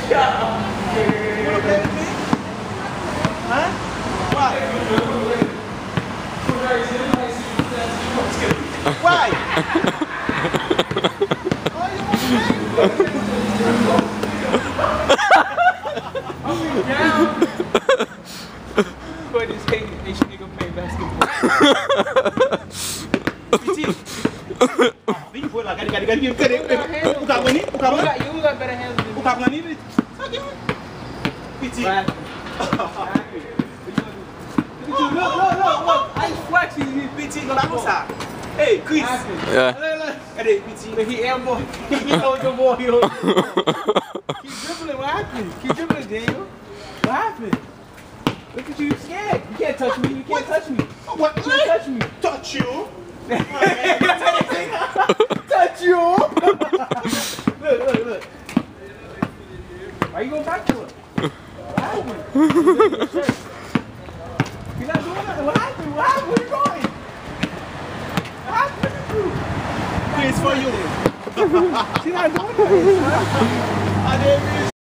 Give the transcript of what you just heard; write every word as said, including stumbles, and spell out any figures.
wanna play with me? Huh? Why? Why? Oh, you want to play? But this Asian nigga play basketball. Ni pun lah kali-kali dia buka dia buka apa ni? Buka apa? You got better hands than me. Buka apa ni? Piti. Look, look, look, look, look. I flexing these Piti kau nak apa? Hey, Chris. Yeah. Look, look. Adik Piti. He elbow. He hold your boy. Keep dribbling. What happened? Keep dribbling, Daniel. What happened? Look at you. You scared. You can't touch me. You can't touch me. What? You can't touch me. Touch you? Touch you. Look, look, look. Why you going back to it? What happened? You're not doing nothing. What happened? What happened? Where you going? What happened to you? Chris for you. She's not doing nothing. Adik Chris.